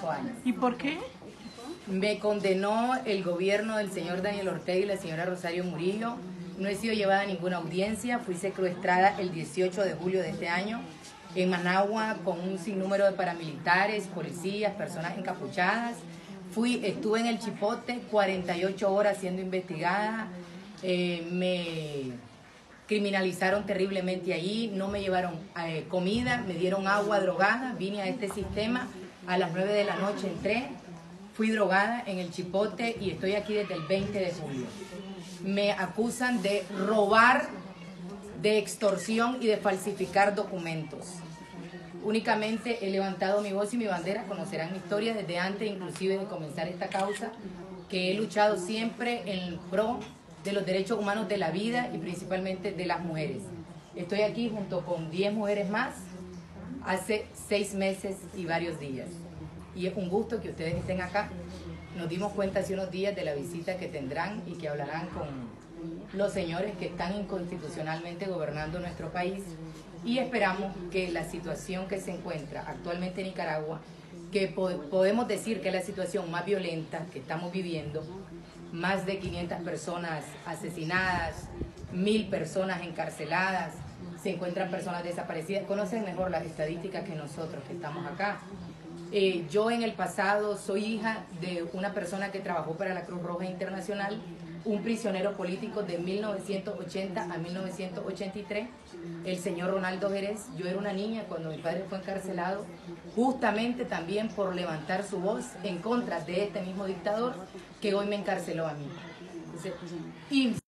5 años. ¿Y por qué? Me condenó el gobierno del señor Daniel Ortega y la señora Rosario Murillo. No he sido llevada a ninguna audiencia. Fui secuestrada el 18 de julio de este año en Managua con un sinnúmero de paramilitares, policías, personas encapuchadas. Estuve en el Chipote 48 horas siendo investigada. Me criminalizaron terriblemente ahí, no me llevaron comida, me dieron agua drogada. Vine a este sistema, a las 9 de la noche entré, fui drogada en el Chipote y estoy aquí desde el 20 de julio. Me acusan de robar, de extorsión y de falsificar documentos. Únicamente he levantado mi voz y mi bandera, conocerán mi historia desde antes inclusive de comenzar esta causa, que he luchado siempre en pro de los derechos humanos de la vida y principalmente de las mujeres. Estoy aquí junto con 10 mujeres más hace 6 meses y varios días. Y es un gusto que ustedes estén acá. Nos dimos cuenta hace unos días de la visita que tendrán y que hablarán con los señores que están inconstitucionalmente gobernando nuestro país. Y esperamos que la situación que se encuentra actualmente en Nicaragua, que podemos decir que es la situación más violenta que estamos viviendo, más de 500 personas asesinadas, 1000 personas encarceladas, se encuentran personas desaparecidas, conocen mejor las estadísticas que nosotros que estamos acá. Yo en el pasado soy hija de una persona que trabajó para la Cruz Roja Internacional, un prisionero político de 1980 a 1983, el señor Ronaldo Jerez. Yo era una niña cuando mi padre fue encarcelado, justamente también por levantar su voz en contra de este mismo dictador que hoy me encarceló a mí. Entonces,